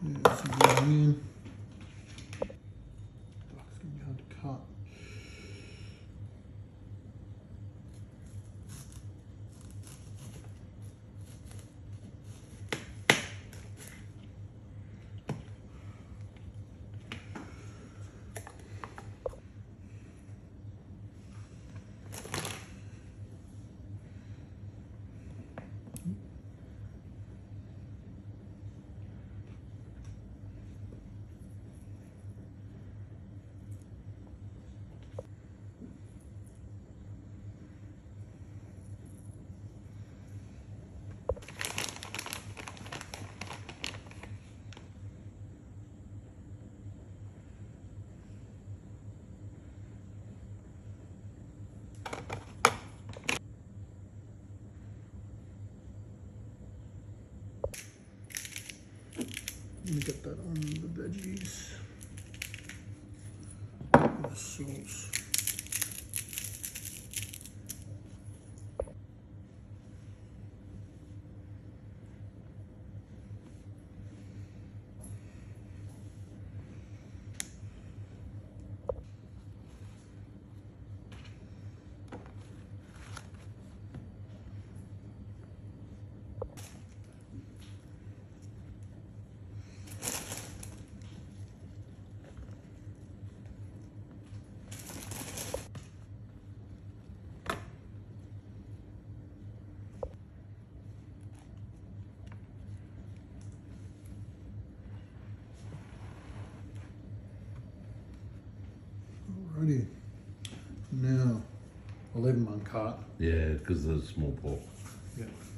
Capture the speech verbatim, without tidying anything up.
Yeah, some going in. Oh, it's going to be hard to cut. Let me get that on the veggies. The sauce. Alrighty. Now, I'll leave them uncut. Yeah, because of the small pork. Yeah.